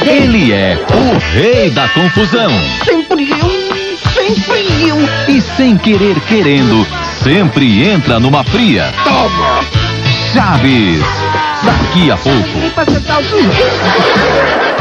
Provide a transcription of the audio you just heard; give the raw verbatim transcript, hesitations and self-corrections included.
Ele é o rei da confusão. Sempre eu, sempre eu. E sem querer querendo, sempre entra numa fria. Toma! Chaves. Daqui a pouco. Nem pra sentar o